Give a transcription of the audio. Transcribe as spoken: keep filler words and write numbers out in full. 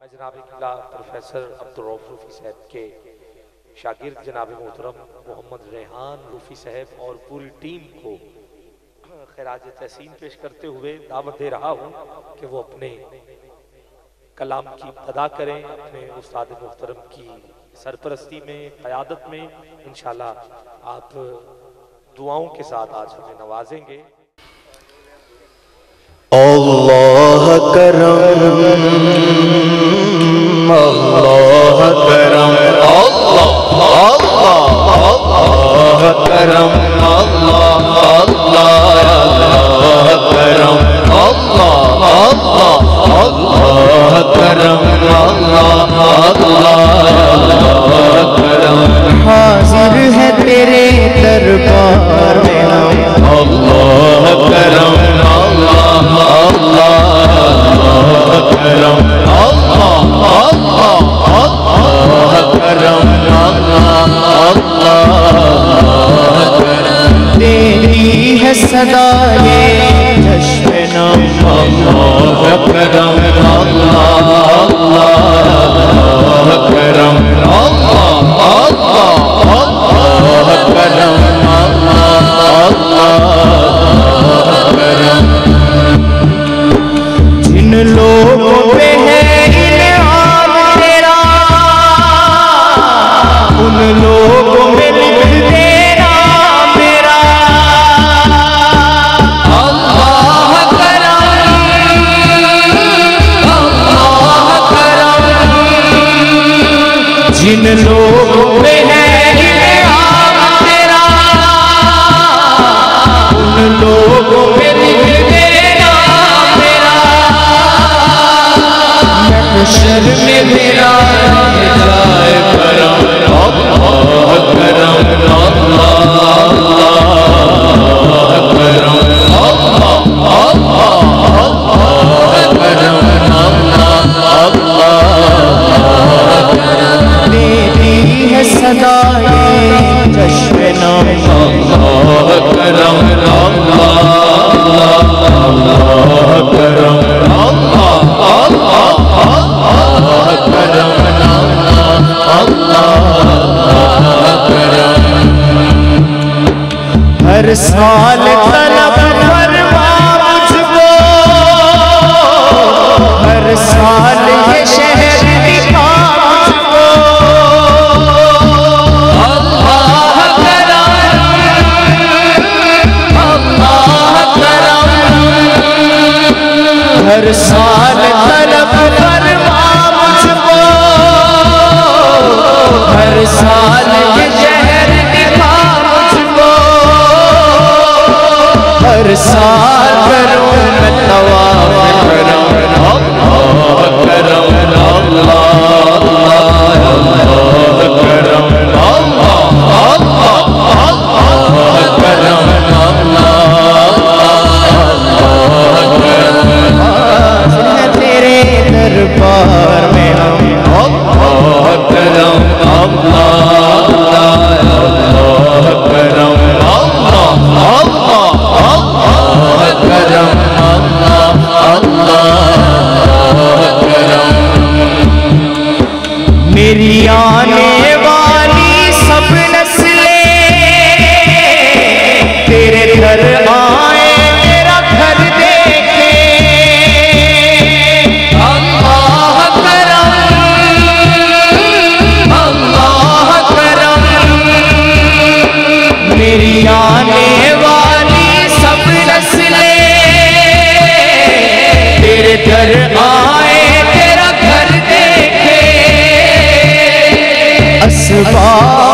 जनाब किला प्रोफेसर अब्दुल रऊफ रूफी साहब के शागिर्द जनाब मोहतरम मोहम्मद रेहान रूफी साहब और पूरी टीम को खिराज तहसीन पेश करते हुए दावत दे रहा हूँ कि वो अपने कलाम की अदा करें अपने उस्ताद मोहतरम की सरपरस्ती में, क़यादत में। इंशाल्लाह आप दुआओं के साथ आज हमें नवाजेंगे। अल्लाह करम अल्लाह करम अल्लाह अल्लाह करम अल्लाह अल्लाह करम अल्लाह अल्लाह करम अल्लाह अल्लाह करम। हाजिर है तेरे दरबार में हम अल्लाह करम अल्लाह करम अल्लाह अल्लाह करम अल्लाह करम। तेरी है सदाए चश्मे नाम अल्लाह करम अल्लाह करम अल्लाह अल्लाह करम अल्लाह करम। जिन लोगों पे है इनाम तेरा उन लोगों में लिख देना मेरा अल्लाह करम अल्लाह करम। जिन लोगों पे है इनाम तेरा उन लोगों में लिख देना शर में मेरा जाए करम अल्लाह करम अल्लाह करम अल्लाह अल्लाह करम अल्लाह करम। तेरी है सदाए चश्मे नाम अल्लाह करम अल्लाह करम अल्लाह करम अल्लाह करम। हर साल तलब फरमा मुझको हर साल ये शहर दिखा मुझको अल्लाह करम अल्लाह करम। हर साल तलब फरमा मुझको हर साल ये शहर दिखा मुझको हर साल करूं मैं तवाफ करम अल्लाह करम अल्लाह करम अल्लाह करम अल्लाह तेरे दरबार में हम अल्लाह करम अल्लाह करम अल्लाह करम अल्लाह करम। मेरी आने वाली सब नस्लें तेरे घर आए तेरा घर देखे अल्लाह करम अल्लाह करम। मेरी आने वाली सब नस्लें तेरे घर आए तेरा घर देखे असबाब